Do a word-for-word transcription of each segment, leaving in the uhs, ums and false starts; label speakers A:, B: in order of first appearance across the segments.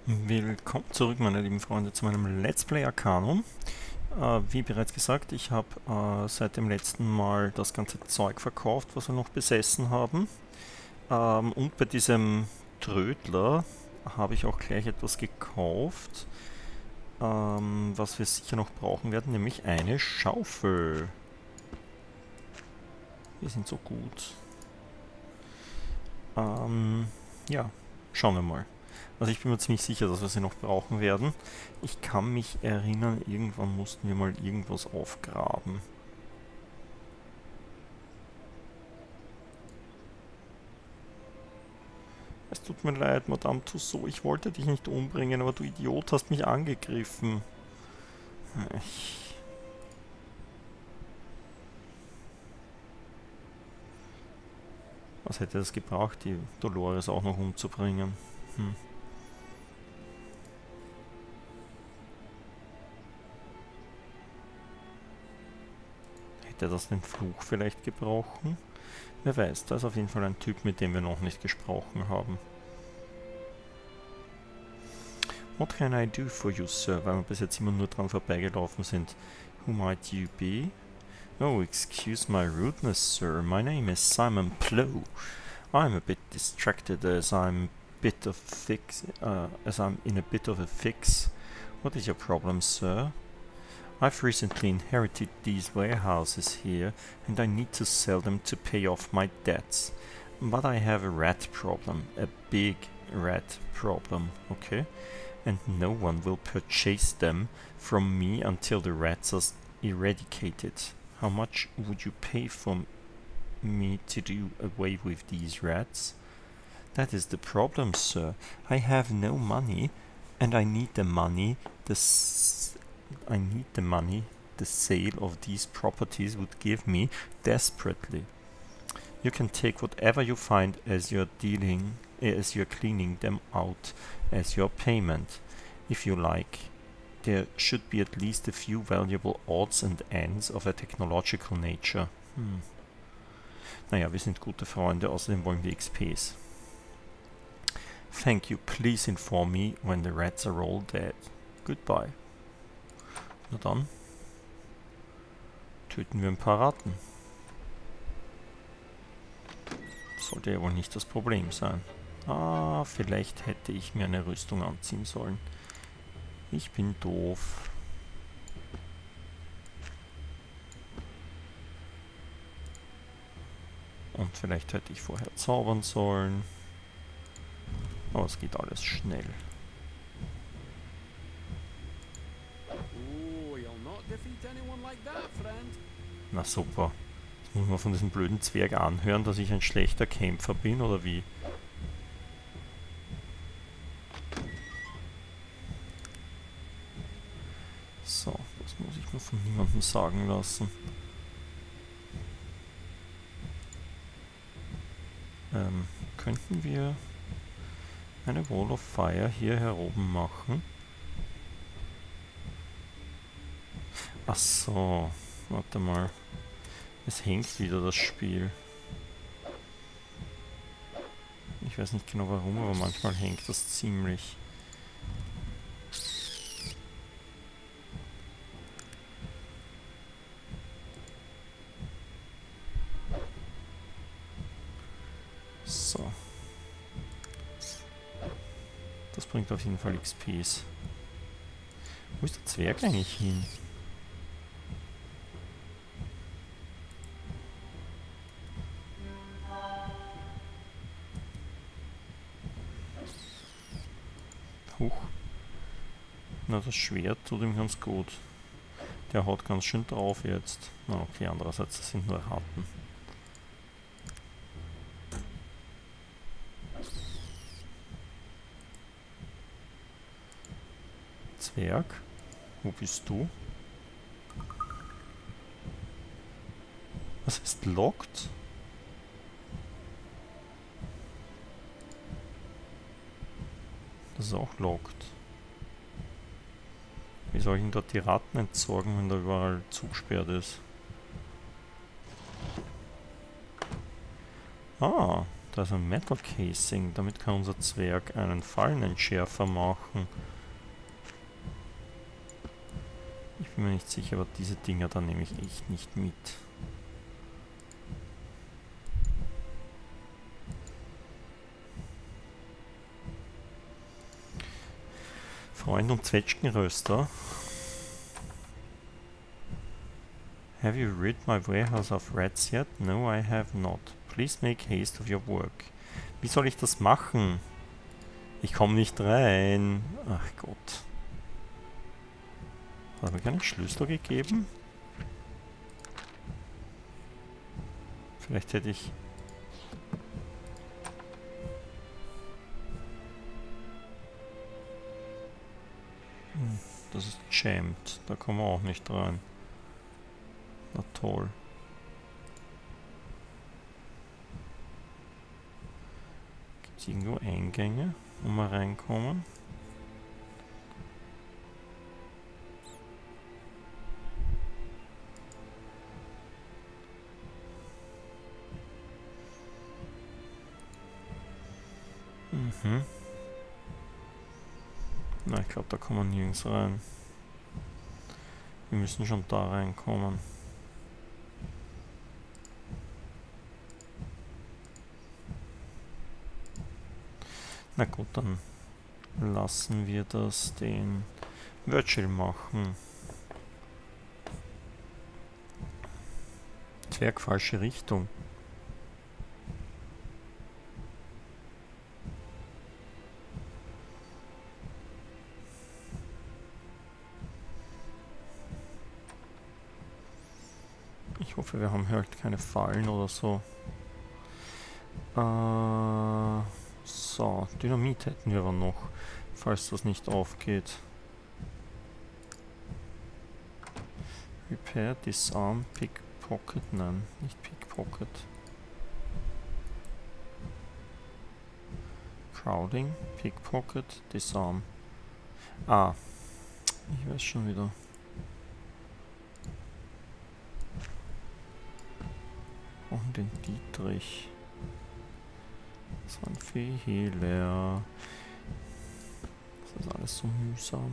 A: Willkommen zurück, meine lieben Freunde, zu meinem Let's Play Arcanum. Äh, wie bereits gesagt, ich habe äh, seit dem letzten Mal das ganze Zeug verkauft, was wir noch besessen haben. Ähm, und bei diesem Trödler habe ich auch gleich etwas gekauft, ähm, was wir sicher noch brauchen werden, nämlich eine Schaufel. Wir sind so gut. Ähm, ja, schauen wir mal. Also ich bin mir ziemlich sicher, dass wir sie noch brauchen werden. Ich kann mich erinnern, irgendwann mussten wir mal irgendwas aufgraben. Es tut mir leid, Madame Tussaud, ich wollte dich nicht umbringen, aber du Idiot hast mich angegriffen. Ich... Was hätte es gebraucht, die Dolores auch noch umzubringen? Hm. Hätte das den Fluch vielleicht gebrauchen? Wer weiß, da ist auf jeden Fall ein Typ, mit dem wir noch nicht gesprochen haben. What can I do for you, sir? Weil wir bis jetzt immer nur dran vorbeigelaufen sind. Who might you be? Oh, excuse my rudeness, sir. My name is Simon Plow. I'm a bit distracted as I'm bit of fix, uh, as I'm in a bit of a fix. What is your problem, sir? I've recently inherited these warehouses here, and I need to sell them to pay off my debts. But I have a rat problem, a big rat problem, okay? And no one will purchase them from me until the rats are eradicated. How much would you pay for me to do away with these rats? That is the problem, sir. I have no money, and I need the money. The s I need the money the sale of these properties would give me desperately. You can take whatever you find as you're dealing, as you're cleaning them out as your payment, if you like. There should be at least a few valuable odds and ends of a technological nature. Hm. Naja, wir sind gute Freunde, außerdem wollen wir X Ps. Thank you, please inform me when the rats are all dead. Goodbye. Na dann, töten wir ein paar Ratten. Sollte ja wohl nicht das Problem sein. Ah, vielleicht hätte ich mir eine Rüstung anziehen sollen. Ich bin doof. Und vielleicht hätte ich vorher zaubern sollen. Aber es geht alles schnell. Na super. Jetzt muss man von diesem blöden Zwerg anhören, dass ich ein schlechter Kämpfer bin, oder wie? So, das muss ich mir von niemandem sagen lassen. Ähm, könnten wir eine Wall of Fire hier heroben machen? Ach so, warte mal. Es hängt wieder das Spiel. Ich weiß nicht genau warum, aber manchmal hängt das ziemlich. So. Das bringt auf jeden Fall X Ps. Wo ist der Zwerg eigentlich hin? Huch. Na, das Schwert tut ihm ganz gut. Der haut ganz schön drauf jetzt. Na okay, andererseits, das sind nur Ratten. Zwerg, wo bist du? Was ist locked? Das ist auch locked. Wie soll ich denn dort die Ratten entsorgen, wenn da überall zugesperrt ist? Ah, da ist ein Metal Casing. Damit kann unser Zwerg einen Fallenentschärfer machen. Ich bin mir nicht sicher, aber diese Dinger da nehme ich echt nicht mit. Freund und Zwetschgenröster. Have you rid my warehouse of rats yet? No, I have not. Please make haste of your work. Wie soll ich das machen? Ich komme nicht rein. Ach Gott. Hat er mir keinen Schlüssel gegeben? Vielleicht hätte ich... Hm, das ist jammed. Da kommen wir auch nicht rein. Na toll. Gibt es irgendwo Eingänge, wo wir reinkommen? Mhm. Na, ich glaube, da kommen wir nirgends rein. Wir müssen schon da reinkommen. Na gut, dann lassen wir das den Virgil machen. Zwerg, falsche Richtung. Ich hoffe, wir haben halt keine Fallen oder so. Äh, so, Dynamit hätten wir aber noch, falls das nicht aufgeht. Repair, Disarm, Pickpocket, nein, nicht Pickpocket. Crowding, Pickpocket, Disarm. Ah, ich weiß schon wieder. Und den Dietrich. Das war ein Fehler. Das ist alles so mühsam.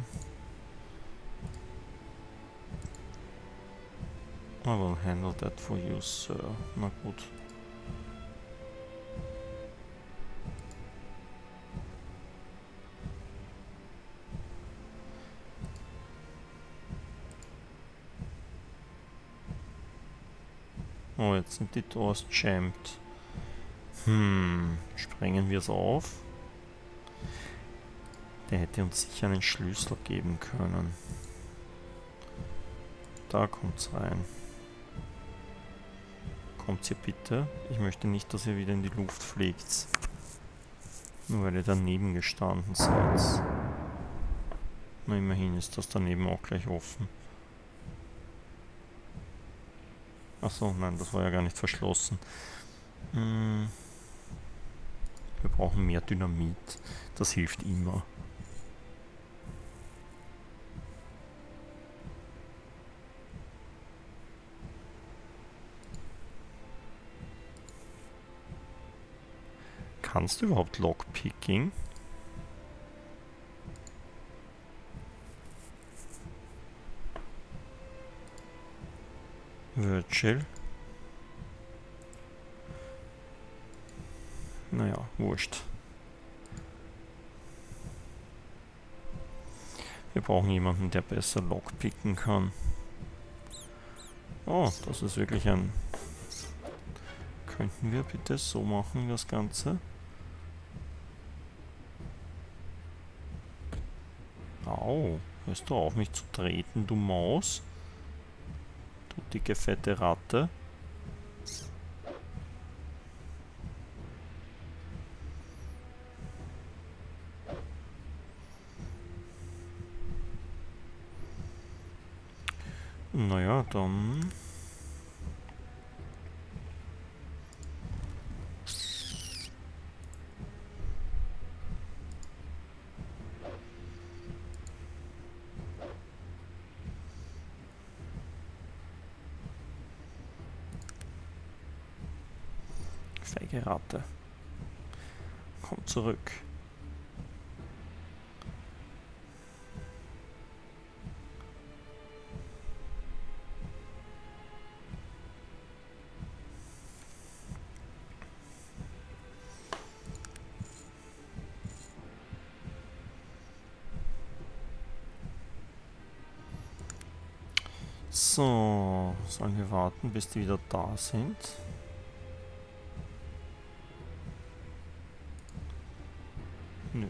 A: I will handle that for you, Sir. Na gut. Oh, jetzt sind die Doors jammed. Hm, sprengen wir es auf? Der hätte uns sicher einen Schlüssel geben können. Da kommt's rein. Kommt ihr bitte? Ich möchte nicht, dass ihr wieder in die Luft fliegt. Nur weil ihr daneben gestanden seid. Na, immerhin ist das daneben auch gleich offen. Achso, nein, das war ja gar nicht verschlossen. Hm. Wir brauchen mehr Dynamit. Das hilft immer. Kannst du überhaupt Lockpicking? Virgil. Naja, wurscht. Wir brauchen jemanden, der besser Lockpicken kann. Oh, das ist wirklich ein... Könnten wir bitte so machen, das Ganze? Au, hörst du auf, mich zu treten, du Maus? Du dicke, fette Ratte. Naja, dann... Feige Ratte. Komm zurück. So, sollen wir warten, bis die wieder da sind? Nö.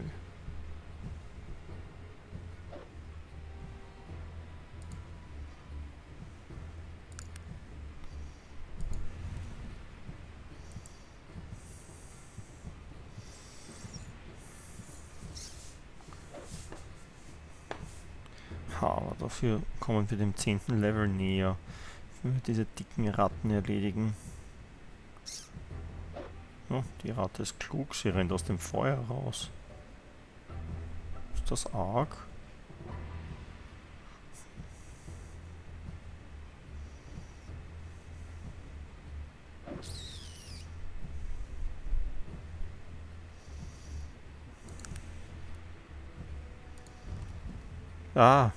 A: Ha, aber dafür kommen wir dem zehnten Level näher. Wenn wir diese dicken Ratten erledigen. Oh, die Ratte ist klug, sie rennt aus dem Feuer raus. Ist das arg? Ah.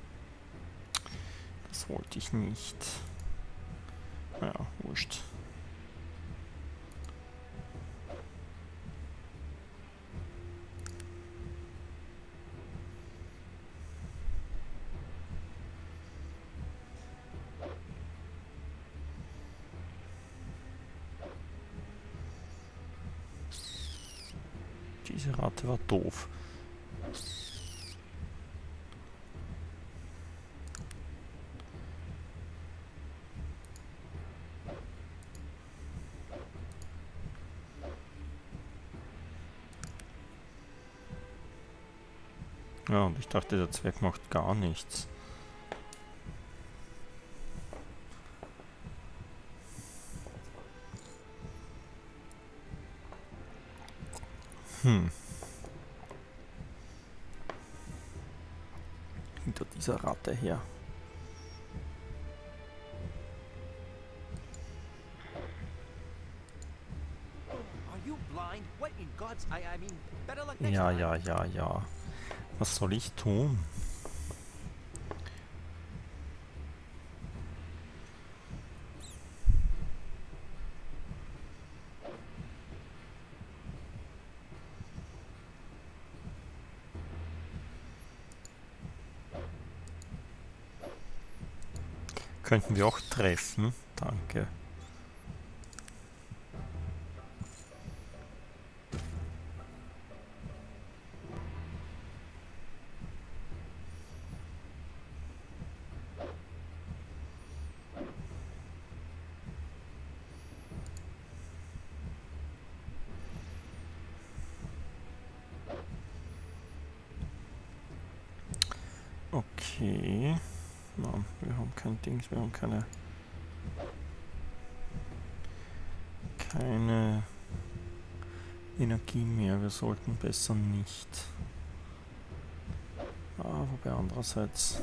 A: Das wollte ich nicht. Naja, wurscht. Diese Ratte war doof. Ja, und ich dachte, der Zwerg macht gar nichts. Hm. Hinter dieser Ratte her. Ja, ja, ja, ja. Was soll ich tun? Könnten wir auch treffen? Danke. Okay. Nein, wir haben kein Dings, wir haben keine... keine Energie mehr. Wir sollten besser nicht. Ah, wobei andererseits...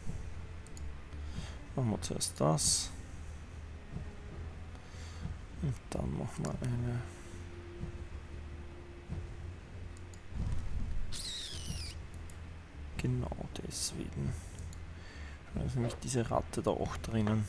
A: machen wir zuerst das. Und dann machen wir eine... Genau deswegen. Da ist nämlich diese Ratte da auch drinnen.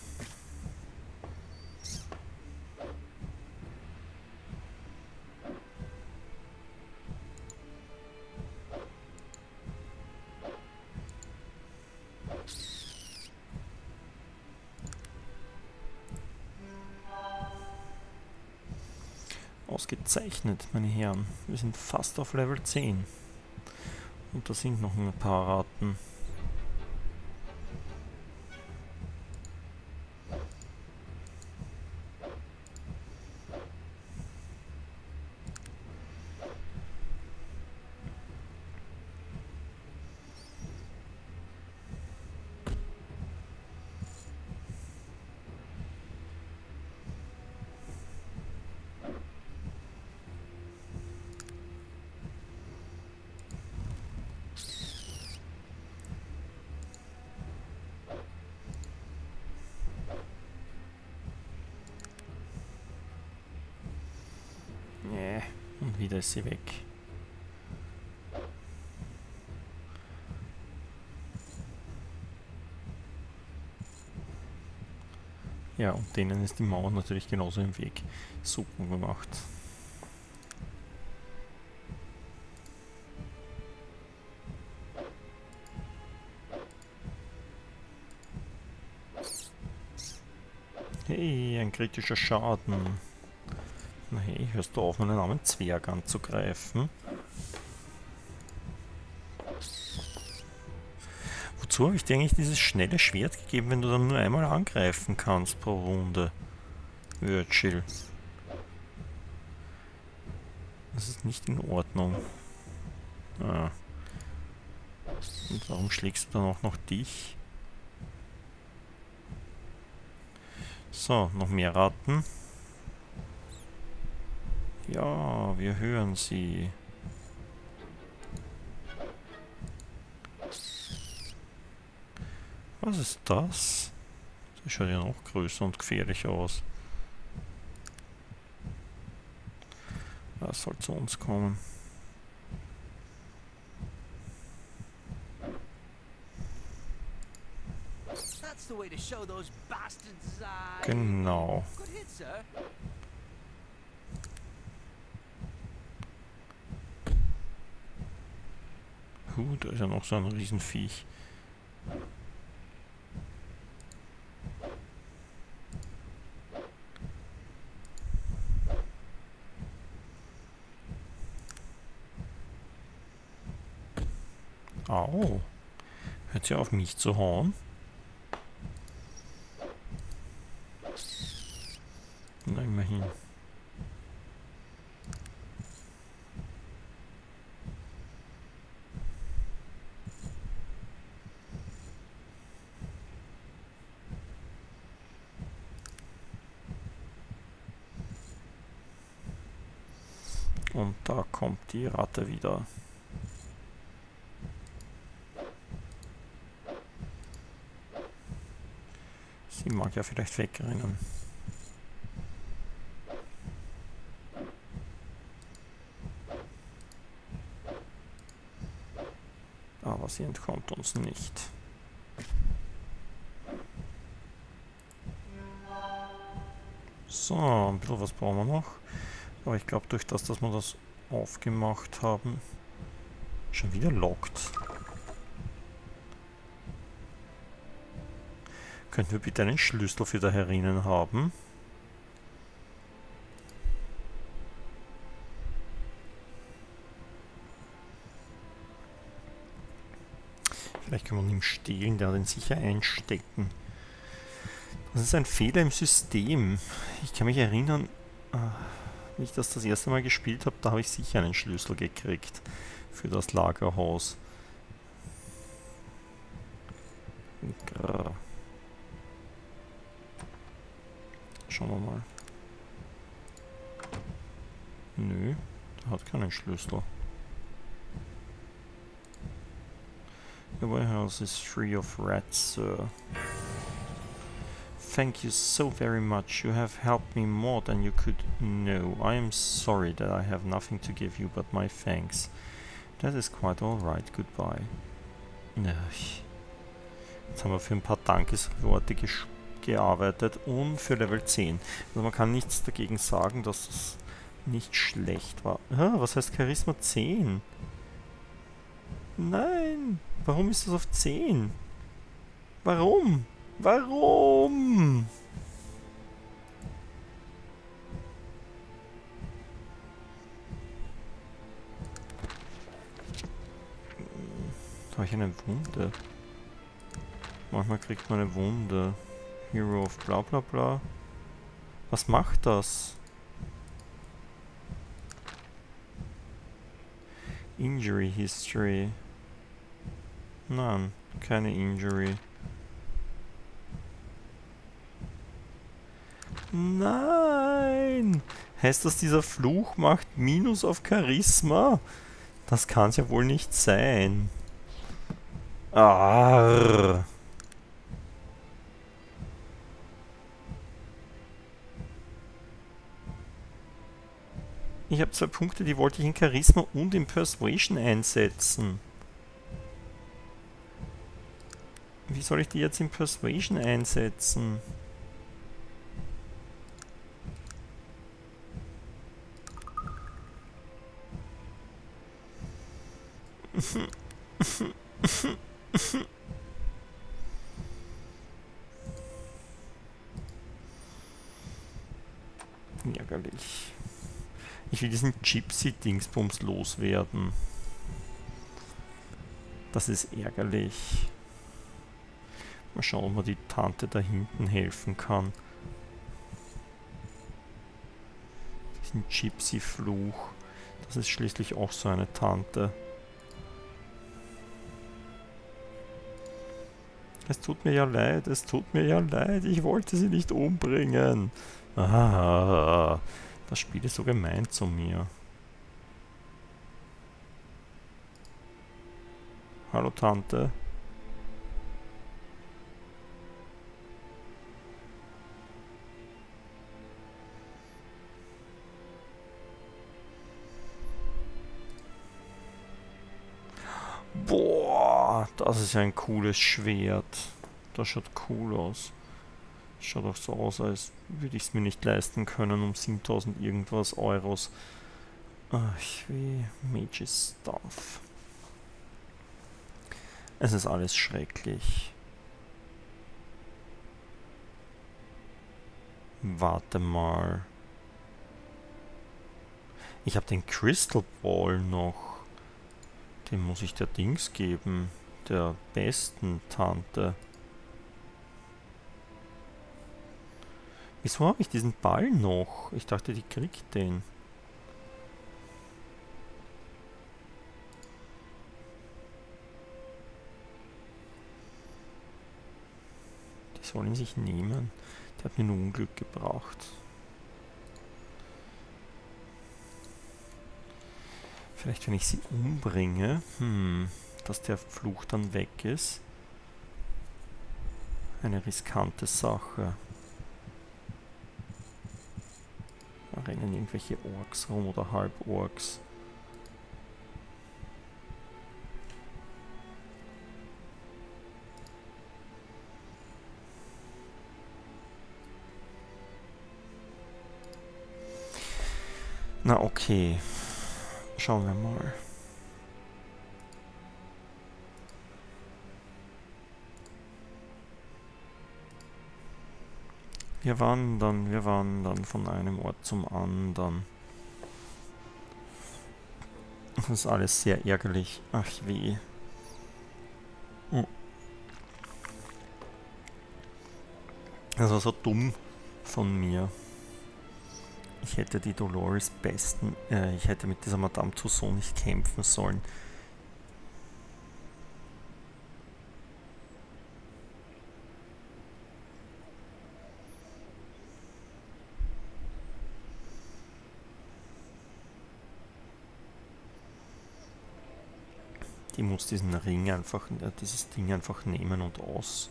A: Ausgezeichnet, meine Herren. Wir sind fast auf Level zehn. Und da sind noch ein paar Ratten. da ist sie weg. Ja, und denen ist die Mauer natürlich genauso im Weg. Super gemacht. Hey, ein kritischer Schaden. Na hey, hörst du auf, meinen armen Zwerg anzugreifen? Wozu habe ich dir eigentlich dieses schnelle Schwert gegeben, wenn du dann nur einmal angreifen kannst pro Runde? Virgil. Das ist nicht in Ordnung. Ah. Und warum schlägst du dann auch noch dich? So, noch mehr Ratten. Ja, wir hören sie. Was ist das? Das schaut ja noch größer und gefährlicher aus. Das soll zu uns kommen. Genau. Huh, da ist ja noch so ein Riesenviech. Au. Hört sie auf mich zu hauen? Na, immerhin. Und da kommt die Ratte wieder. Sie mag ja vielleicht wegrennen. Aber sie entkommt uns nicht. So, ein bisschen was brauchen wir noch. Aber ich glaube, durch das, dass wir das aufgemacht haben, schon wieder lockt. Könnten wir bitte einen Schlüssel für da herinnen haben? Vielleicht können wir ihn stehlen, der den sicher einstecken. Das ist ein Fehler im System. Ich kann mich erinnern, wie ich das das erste Mal gespielt habe, da habe ich sicher einen Schlüssel gekriegt für das Lagerhaus. Grrr. Schauen wir mal. Nö, der hat keinen Schlüssel. The warehouse is free of rats, sir. Thank you so very much. You have helped me more than you could know. I am sorry that I have nothing to give you but my thanks. That is quite alright. Goodbye. Jetzt haben wir für ein paar Dankesworte gearbeitet und für Level zehn. Also man kann nichts dagegen sagen, dass es nicht schlecht war. Ah, was heißt Charisma zehn? Nein! Warum ist das auf zehn? Warum? Warum? Da habe ich eine Wunde. Manchmal kriegt man eine Wunde. Hero of bla bla bla. Was macht das? Injury History. Nein, keine Injury. Nein! Heißt das, dieser Fluch macht Minus auf Charisma? Das kann es ja wohl nicht sein. Arrrr. Ich habe zwei Punkte, die wollte ich in Charisma und in Persuasion einsetzen. Wie soll ich die jetzt in Persuasion einsetzen? Ärgerlich. Ich will diesen Gypsy-Dingsbums loswerden. Das ist ärgerlich. Mal schauen, ob man die Tante da hinten helfen kann. Diesen Gypsy-Fluch. Das ist schließlich auch so eine Tante. Es tut mir ja leid, es tut mir ja leid. Ich wollte sie nicht umbringen. Ah, das Spiel ist so gemein zu mir. Hallo Tante. Boah, das ist ein cooles Schwert. Das schaut cool aus. Schaut auch so aus, als würde ich es mir nicht leisten können um siebentausend irgendwas Euros. Ach, wie Mage's Stuff. Es ist alles schrecklich. Warte mal. Ich habe den Crystal Ball noch. Den muss ich der Dings geben. Der besten Tante. Wieso habe ich diesen Ball noch? Ich dachte, die kriegt den. Die soll ihn sich nehmen. Der hat mir nur Unglück gebracht. Vielleicht, wenn ich sie umbringe, hm, dass der Fluch dann weg ist. Eine riskante Sache. Da rennen irgendwelche Orks rum oder Halborks. Na okay. Schauen wir mal. Wir wandern, wir wandern von einem Ort zum anderen. Das ist alles sehr ärgerlich. Ach weh. Das war so dumm von mir. Ich hätte die Dolores besten, äh, ich hätte mit dieser Madame Tussaud nicht kämpfen sollen. Die muss diesen Ring einfach, äh, dieses Ding einfach nehmen und aus.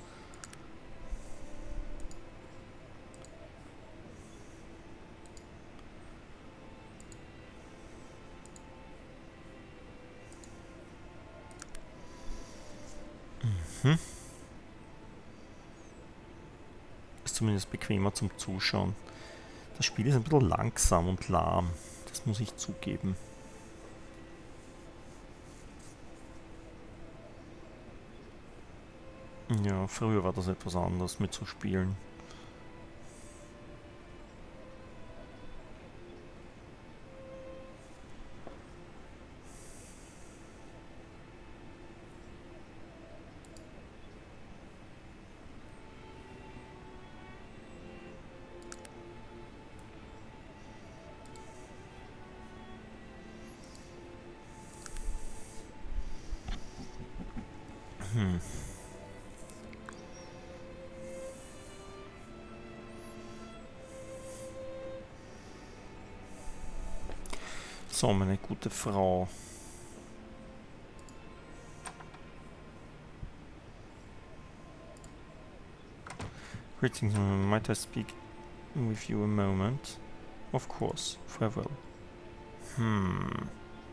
A: Mhm. Ist zumindest bequemer zum Zuschauen. Das Spiel ist ein bisschen langsam und lahm. Das muss ich zugeben. Ja, früher war das etwas anders mit zu spielen. Hm. So, meine gute Frau. Greetings, might I speak with you a moment? Of course, farewell. Hm.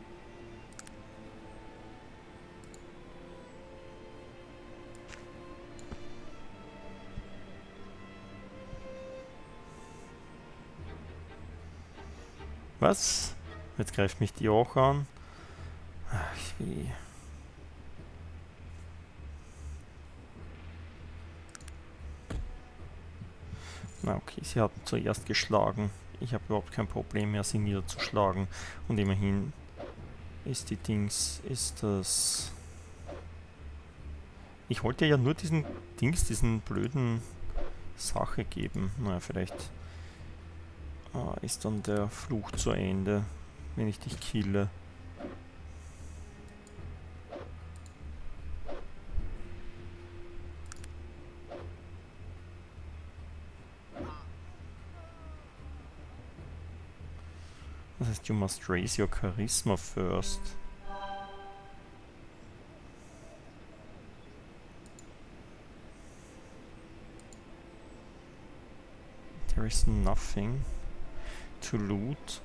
A: Was? Jetzt greift mich die auch an. Ach, wie. Na okay, sie hat zuerst geschlagen. Ich habe überhaupt kein Problem mehr, sie niederzuschlagen. Und immerhin ist die Dings, ist das... Ich wollte ja nur diesen Dings, diesen blöden Sache geben. Naja, vielleicht ah, ist dann der Fluch zu Ende, wenn ich dich kille. Das heißt, you must raise your charisma first. There is nothing to loot.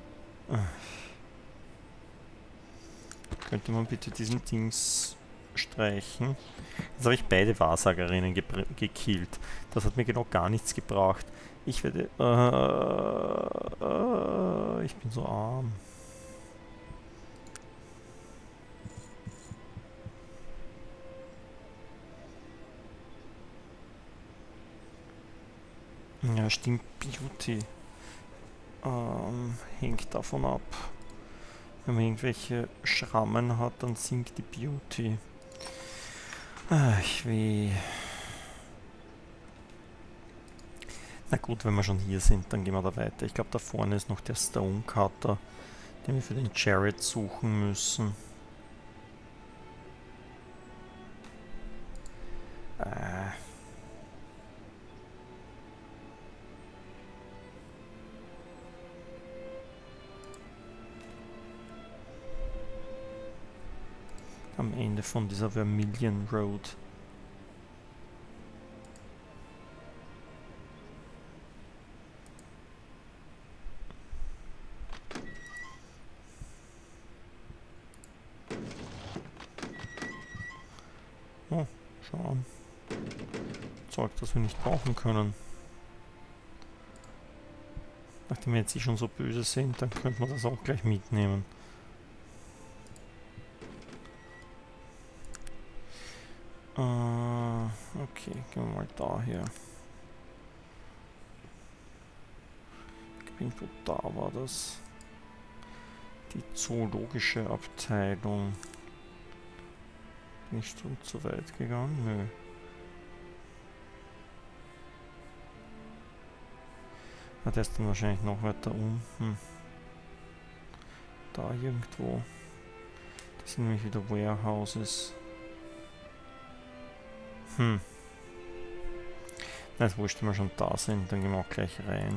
A: Könnte man bitte diesen Dings streichen? Jetzt habe ich beide Wahrsagerinnen gekillt. Das hat mir genau gar nichts gebracht. Ich werde... Uh, uh, ich bin so arm. Ja, stimmt. Beauty. Ähm, hängt davon ab. Wenn man irgendwelche Schrammen hat, dann sinkt die Beauty. Ach, weh. Na gut, wenn wir schon hier sind, dann gehen wir da weiter. Ich glaube, da vorne ist noch der Stonecutter, den wir für den Jared suchen müssen. Äh. Am Ende von dieser Vermilion Road. Oh, schau an. Zeug, das wir nicht brauchen können. Nachdem wir jetzt eh schon so böse sind, dann könnte man das auch gleich mitnehmen. Uh, okay, gehen wir mal daher. Irgendwo da war das. Die zoologische Abteilung. Bin ich schon zu weit gegangen? Nö. Ah, der ist dann wahrscheinlich noch weiter unten. Da irgendwo. Das sind nämlich wieder Warehouses. Hm. Na, ist wurscht, wenn wir schon da sind, dann gehen wir auch gleich rein.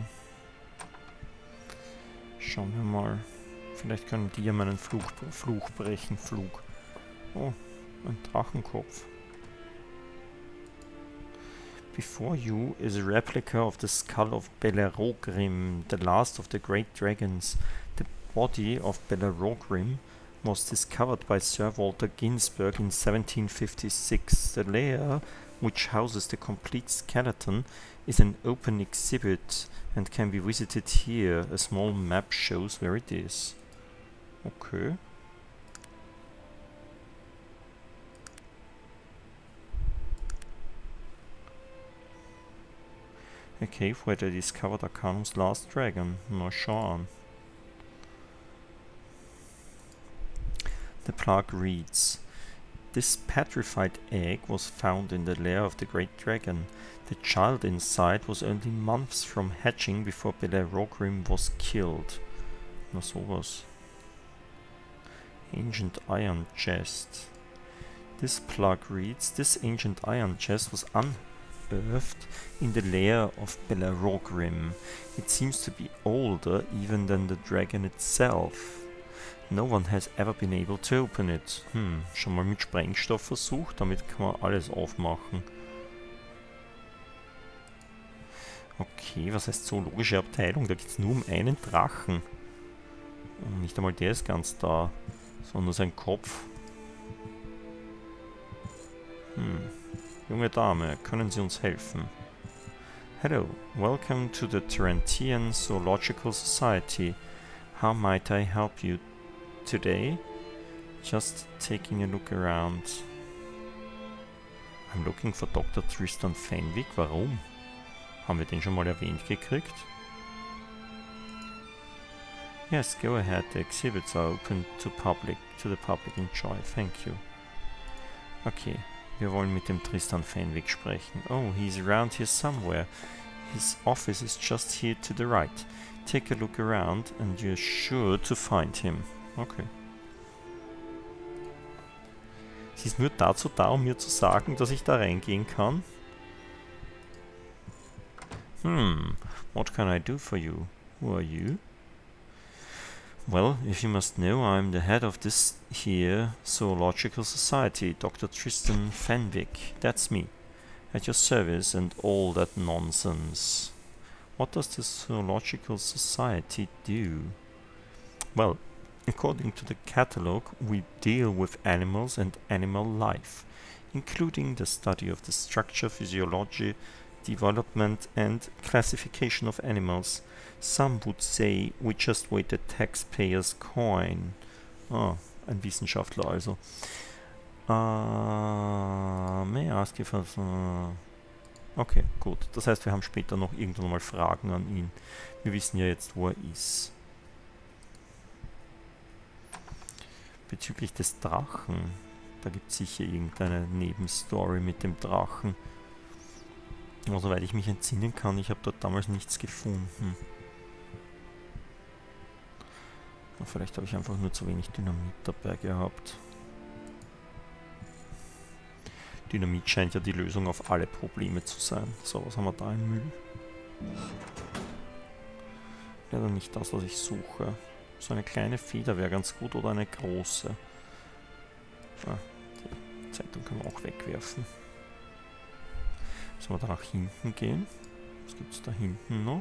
A: Schauen wir mal. Vielleicht können die ja meinen Fluch, Fluch brechen. Flug. Oh, ein Drachenkopf. Before you is a replica of the skull of Bellerogrim, the last of the great dragons. The body of Bellerogrim was discovered by Sir Walter Ginsberg in seventeen fifty-six. The lair, which houses the complete skeleton, is an open exhibit and can be visited here. A small map shows where it is. Okay. A cave where they discovered Arcanum's last dragon. Na, schau an. The plaque reads, this petrified egg was found in the lair of the great dragon. The child inside was only months from hatching before Bellerogrim was killed. Na sowas. Ancient iron chest. This plaque reads, this ancient iron chest was unearthed in the lair of Bellerogrim. It seems to be older even than the dragon itself. No one has ever been able to open it. Hm, schon mal mit Sprengstoff versucht, damit kann man alles aufmachen. Okay, was heißt zoologische Abteilung? Da geht es nur um einen Drachen. Und nicht einmal der ist ganz da, sondern nur sein Kopf. Hm. Junge Dame, können Sie uns helfen? Hello, welcome to the Tarantian Zoological Society. How might I help you today? Just taking a look around. I'm looking for Doktor Tristan Fenwick. Warum? Haben wir den schon mal erwähnt gekriegt? Yes, go ahead. The exhibits are open to public, to the public. Enjoy. Thank you. Okay, wir wollen mit dem Tristan Fenwick sprechen. Oh, he's around here somewhere. His office is just here to the right. Take a look around and you're sure to find him. Okay. Sie ist nur dazu da, um mir zu sagen, dass ich da reingehen kann. Hmm, what can I do for you? Who are you? Well, if you must know, I'm the head of this here Zoological Society, Doctor Tristan Fenwick. That's me. At your service and all that nonsense. What does the Zoological Society do? Well, according to the catalogue, we deal with animals and animal life, including the study of the structure, physiology, development and classification of animals. Some would say we just wait the taxpayer's coin. Ah, ein Wissenschaftler also. Uh, may I ask if... Uh, okay, gut. Das heißt, wir haben später noch irgendwann mal Fragen an ihn. Wir wissen ja jetzt, wo er ist. Bezüglich des Drachen, da gibt es sicher irgendeine Nebenstory mit dem Drachen. Aber soweit ich mich entsinnen kann, ich habe dort damals nichts gefunden. Na, vielleicht habe ich einfach nur zu wenig Dynamit dabei gehabt. Dynamit scheint ja die Lösung auf alle Probleme zu sein. So, was haben wir da im Müll? Leider nicht das, was ich suche. So eine kleine Feder wäre ganz gut oder eine große. Ah, die Zeitung können wir auch wegwerfen. Sollen wir da nach hinten gehen? Was gibt es da hinten noch?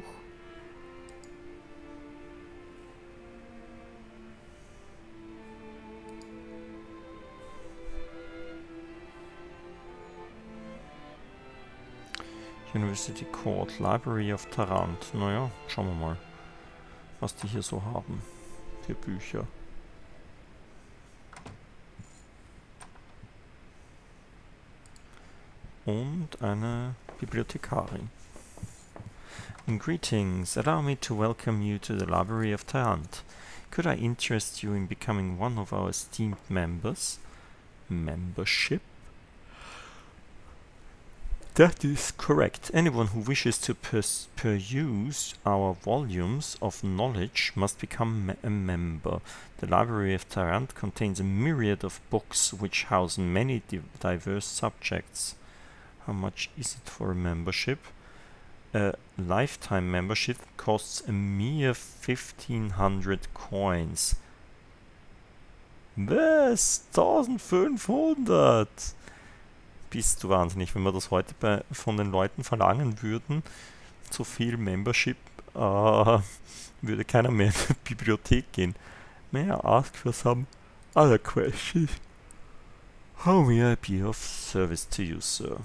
A: University Court, Library of Tarant. Naja, schauen wir mal, was die hier so haben für Bücher. Und eine Bibliothekarin. Greetings, allow me to welcome you to the Library of Tarant. Could I interest you in becoming one of our esteemed members? Membership? That is correct. Anyone who wishes to pers peruse our volumes of knowledge must become me a member. The Library of Tarant contains a myriad of books which house many di diverse subjects. How much is it for a membership? A lifetime membership costs a mere fifteen hundred coins. Was? eintausendfünfhundert! Bist du wahnsinnig, wenn wir das heute bei, von den Leuten verlangen würden, so viel Membership, äh, würde keiner mehr in die Bibliothek gehen. May I ask for some other questions? How may I be of service to you, sir?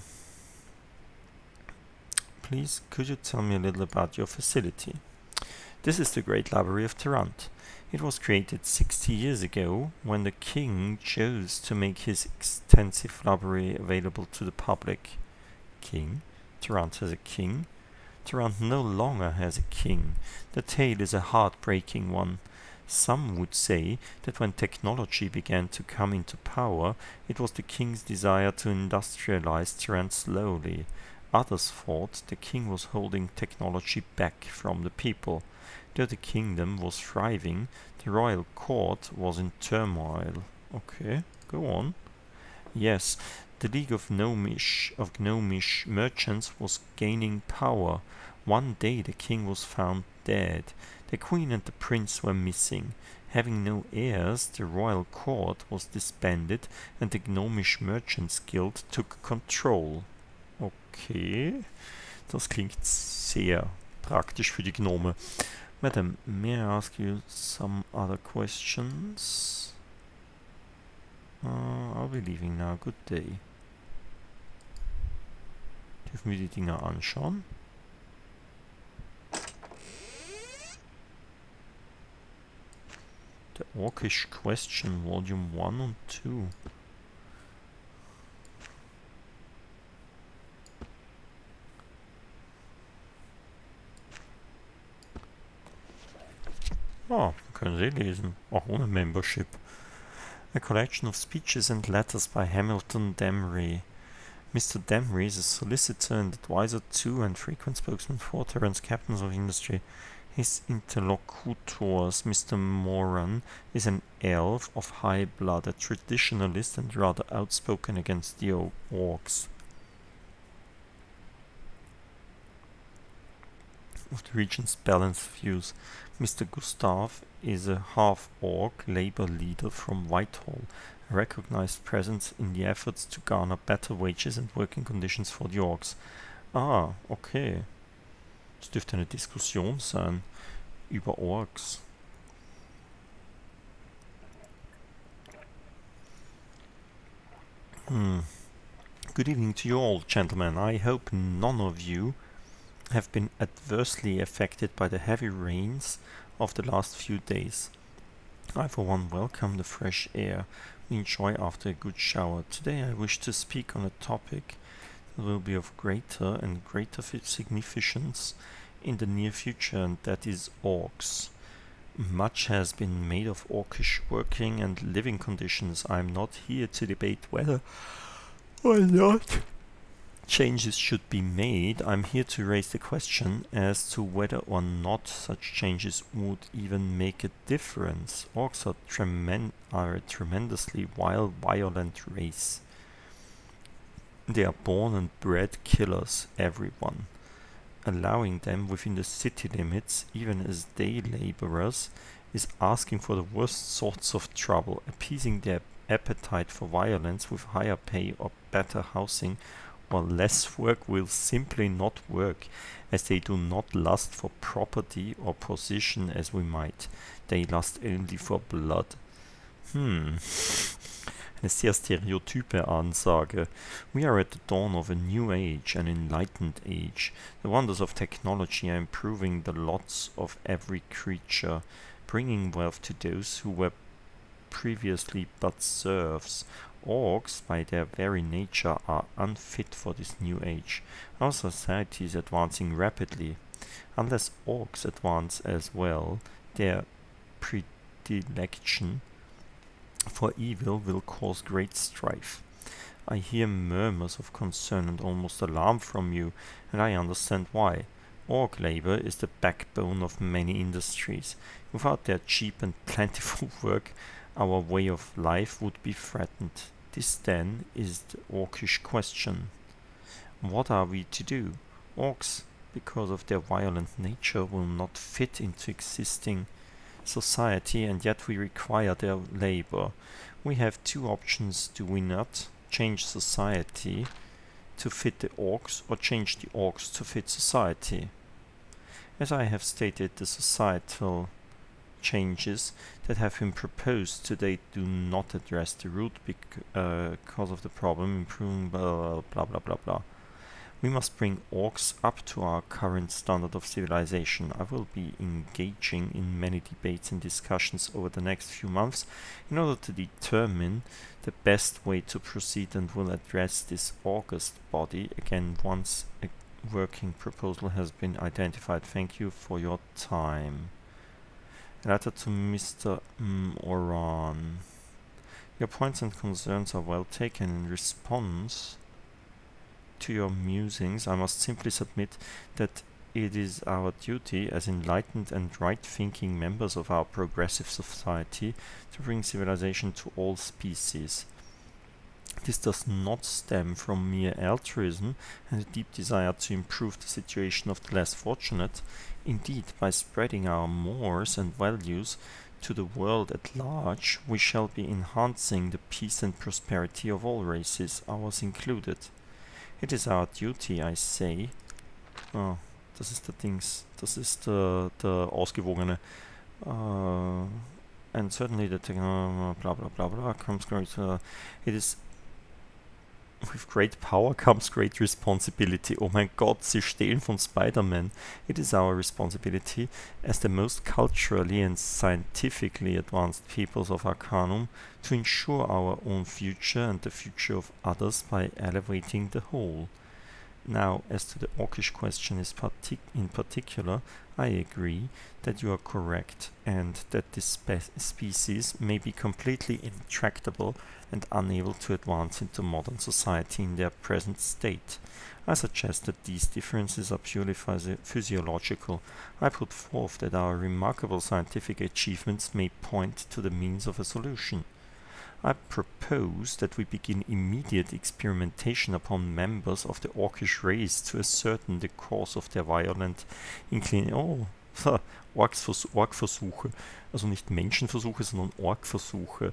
A: Please, could you tell me a little about your facility? This is the Great Library of Tarant. It was created sixty years ago when the king chose to make his extensive library available to the public. King? Tarant has a king? Tarant no longer has a king. The tale is a heartbreaking one. Some would say that when technology began to come into power, it was the king's desire to industrialize Tarant slowly. Others thought the king was holding technology back from the people. Though the kingdom was thriving, the royal court was in turmoil. Okay, go on. Yes, the League of Gnomish, of Gnomish merchants was gaining power. One day the king was found dead. The queen and the prince were missing. Having no heirs, the royal court was disbanded and the Gnomish Merchants Guild took control. Okay, das klingt sehr praktisch für die Gnome. Madam, may I ask you some other questions? Uh, I'll be leaving now. Good day. Dürfen wir die Dinger anschauen? The Orcish Question, Volume one und two. Ah, können Sie lesen. Auch ohne Membership. A collection of speeches and letters by Hamilton Damry. Mister Damry is a solicitor and advisor to and frequent spokesman for Terrans captains of industry. His interlocutors, Mister Moran, is an elf of high blood, a traditionalist and rather outspoken against the orcs. Of the region's balanced views, Mister Gustav is a half-orc labor leader from Whitehall, a recognized presence in the efforts to garner better wages and working conditions for the orcs. Ah, okay. Das dürfte eine Diskussion sein über Orks. Hmm. Good evening to you all, gentlemen. I hope none of you have been adversely affected by the heavy rains of the last few days. I for one welcome the fresh air we enjoy after a good shower. Today I wish to speak on a topic that will be of greater and greater significance in the near future, and that is orcs. Much has been made of orcish working and living conditions. I am not here to debate whether or not changes should be made. I'm here to raise the question as to whether or not such changes would even make a difference. Orcs are, tremen are a tremendously wild, violent race. They are born and bred killers, everyone. Allowing them within the city limits, even as day laborers, is asking for the worst sorts of trouble. Appeasing their appetite for violence with higher pay or better housing or less work will simply not work, as they do not lust for property or position as we might. They lust only for blood. Hmm. Eine sehr stereotype Ansage. We are at the dawn of a new age, an enlightened age. The wonders of technology are improving the lots of every creature, bringing wealth to those who were previously but serfs. Orcs, by their very nature, are unfit for this new age. Our society is advancing rapidly. Unless orcs advance as well, their predilection for evil will cause great strife. I hear murmurs of concern and almost alarm from you, and I understand why. Orc labor is the backbone of many industries. Without their cheap and plentiful work, our way of life would be threatened. This then is the orcish question. What are we to do? Orcs, because of their violent nature, will not fit into existing society, and yet we require their labor. We have two options, do we not? Change society to fit the orcs, or change the orcs to fit society. As I have stated, the societal changes that have been proposed today do not address the root bec uh, cause of the problem, improving blah blah blah blah blah. We must bring orcs up to our current standard of civilization. I will be engaging in many debates and discussions over the next few months in order to determine the best way to proceed, and will address this august body again once a working proposal has been identified. Thank you for your time. A letter to Mister Moran. Your points and concerns are well taken. In response to your musings, I must simply submit that it is our duty as enlightened and right-thinking members of our progressive society to bring civilization to all species. This does not stem from mere altruism and a deep desire to improve the situation of the less fortunate. Indeed, by spreading our mores and values to the world at large, we shall be enhancing the peace and prosperity of all races, ours included. It is our duty, I say. Oh, das ist der Dings, das ist der, der ausgewogene. Uh, and certainly the technology, blah blah blah blah, comes great. Uh, it is with great power comes great responsibility. Oh mein Gott, sie stehlen von Spider-Man. It is our responsibility as the most culturally and scientifically advanced peoples of Arcanum to ensure our own future and the future of others by elevating the whole. Now, as to the Orcish question is partic in particular, I agree that you are correct and that this spe species may be completely intractable and unable to advance into modern society in their present state. I suggest that these differences are purely physio physiological. I put forth that our remarkable scientific achievements may point to the means of a solution. I propose that we begin immediate experimentation upon members of the Orcish race to ascertain the cause of their violent inclination. Oh, Orc-Versuche. Also nicht Menschenversuche, sondern Orc-Versuche.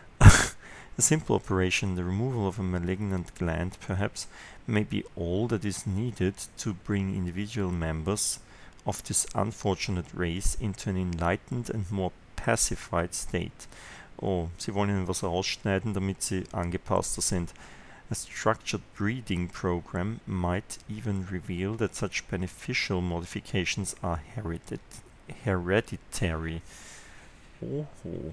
A: A simple operation, the removal of a malignant gland, perhaps, may be all that is needed to bring individual members of this unfortunate race into an enlightened and more pacified state. Oh, sie wollen ihnen was rausschneiden, damit sie angepasster sind. A structured breeding program might even reveal that such beneficial modifications are heredit hereditary. Oho.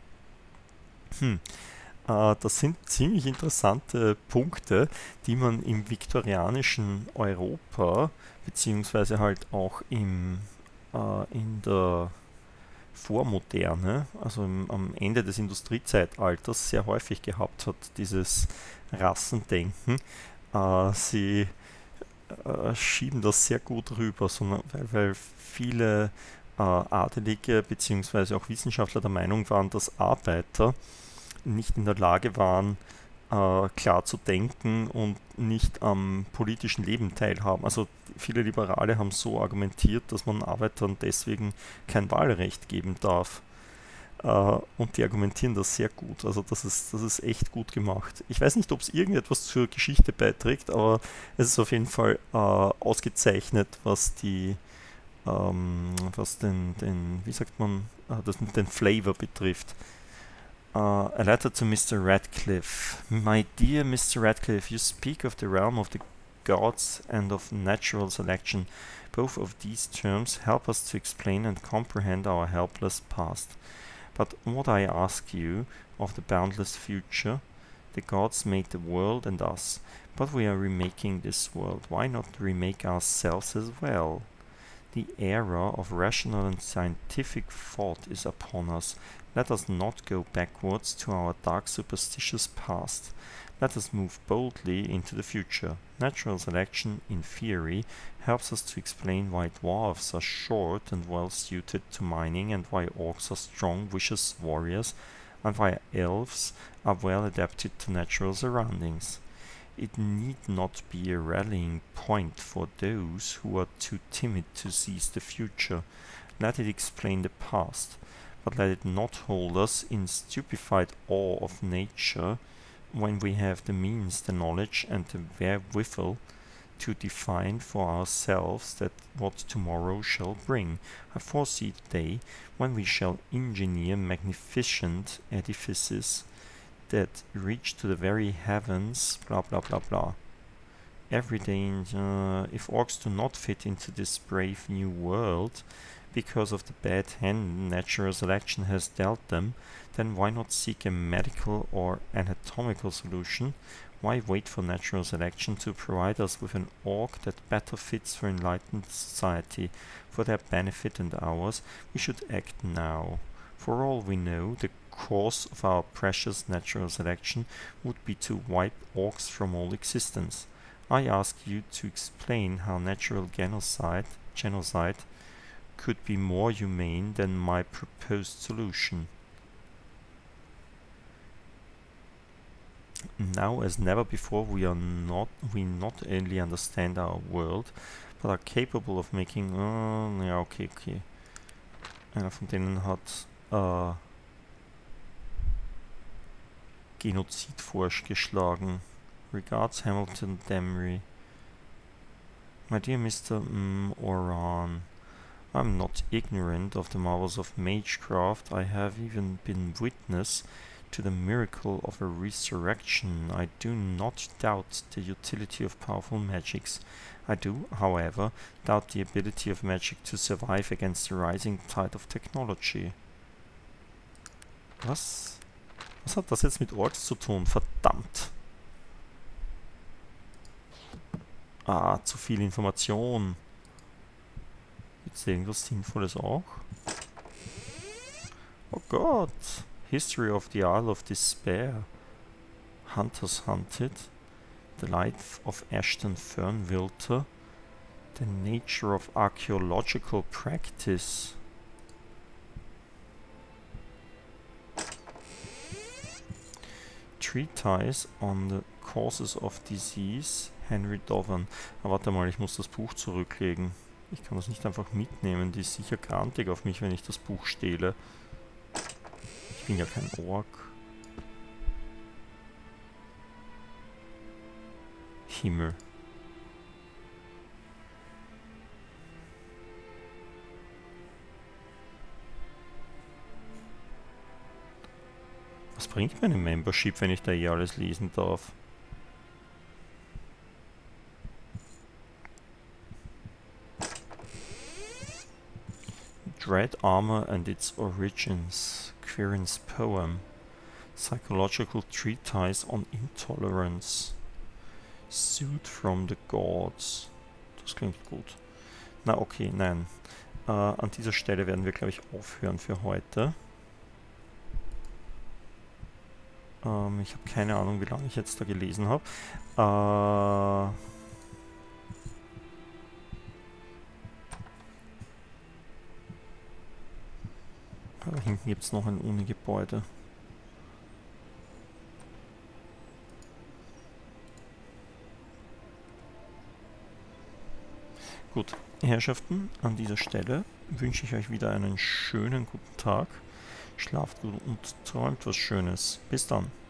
A: Hm. Äh, das sind ziemlich interessante Punkte, die man im viktorianischen Europa, beziehungsweise halt auch im, äh, in der Vormoderne, also im, am Ende des Industriezeitalters, sehr häufig gehabt hat, dieses Rassendenken. Äh, sie äh, schieben das sehr gut rüber, sondern, weil, weil viele äh, Adelige bzw. auch Wissenschaftler der Meinung waren, dass Arbeiter nicht in der Lage waren, äh, klar zu denken und nicht am politischen Leben teilhaben. Also viele Liberale haben so argumentiert, dass man Arbeitern deswegen kein Wahlrecht geben darf. Äh, und die argumentieren das sehr gut. Also das ist, das ist echt gut gemacht. Ich weiß nicht, ob es irgendetwas zur Geschichte beiträgt, aber es ist auf jeden Fall äh, ausgezeichnet, was die ähm, was den, den, wie sagt man, äh, das, den Flavor betrifft. Uh, a letter to Mister Radcliffe. My dear Mister Radcliffe, you speak of the realm of the gods and of natural selection. Both of these terms help us to explain and comprehend our helpless past. But what I ask you of the boundless future, the gods made the world and us, but we are remaking this world. Why not remake ourselves as well? The era of rational and scientific thought is upon us. Let us not go backwards to our dark superstitious past. Let us move boldly into the future. Natural selection, in theory, helps us to explain why dwarves are short and well suited to mining, and why orcs are strong, vicious warriors, and why elves are well adapted to natural surroundings. It need not be a rallying point for those who are too timid to seize the future. Let it explain the past, but let it not hold us in stupefied awe of nature when we have the means, the knowledge, and the wherewithal to define for ourselves that what tomorrow shall bring. I foresee the day when we shall engineer magnificent edifices that reach to the very heavens, blah blah blah blah. Every day, uh, if orcs do not fit into this brave new world, because of the bad hand natural selection has dealt them, then why not seek a medical or anatomical solution? Why wait for natural selection to provide us with an orc that better fits for enlightened society? For their benefit and ours, we should act now. For all we know, the course of our precious natural selection would be to wipe orcs from all existence. I ask you to explain how natural genocide, genocide could be more humane than my proposed solution. Now as never before we are not we not only understand our world, but are capable of making uh, ja okay okay. Einer von denen hat äh, Genozid vorgeschlagen. Regards Hamilton Demery. My dear Mister Mm, Oran, I'm not ignorant of the marvels of magecraft. I have even been witness to the miracle of a resurrection. I do not doubt the utility of powerful magics. I do, however, doubt the ability of magic to survive against the rising tide of technology. Was? Was hat das jetzt mit Orks zu tun? Verdammt! Ah, zu viel Information. Gibt's irgendwas Sinnvolles auch? Oh Gott! History of the Isle of Despair. Hunters Hunted. The Life of Ashton Fernwilter. The Nature of Archaeological Practice. Treatise on the Causes of Disease. Henry Dovan. Aber warte mal, ich muss das Buch zurücklegen. Ich kann das nicht einfach mitnehmen. Die ist sicher grantig auf mich, wenn ich das Buch stehle. Ich bin ja kein Ork. Himmel. Was bringt mir eine Membership, wenn ich da eh alles lesen darf? Dread Armor and its Origins. Quirin's Poem. Psychological Treatise on Intolerance. Suit from the Gods. Das klingt gut. Na okay, nein. Äh, an dieser Stelle werden wir, glaube ich, aufhören für heute. Ähm, ich habe keine Ahnung, wie lange ich jetzt da gelesen habe. Äh... Da hinten gibt es noch ein Uni-Gebäude. Gut, Herrschaften, an dieser Stelle wünsche ich euch wieder einen schönen guten Tag. Schlaft gut und träumt was Schönes. Bis dann.